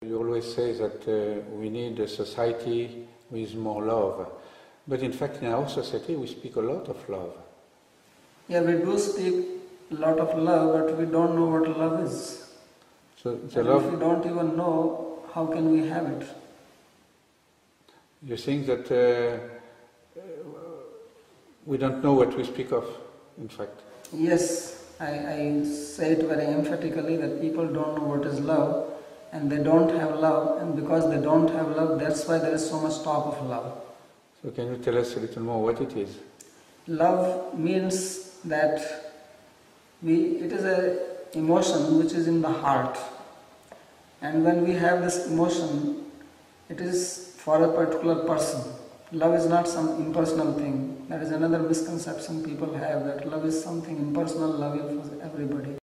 You always say that we need a society with more love, but in fact in our society we speak a lot of love. Yeah, we do speak a lot of love, but we don't know what love is. So and if we don't even know, how can we have it? You think that we don't know what we speak of, in fact? Yes, I say it very emphatically that people don't know what is love, and they don't have love, and because they don't have love, that's why there is so much talk of love. So can you tell us a little more what it is? Love means that it is an emotion which is in the heart, and when we have this emotion, it is for a particular person. Love is not some impersonal thing. That is another misconception people have, that love is something impersonal, love is for everybody.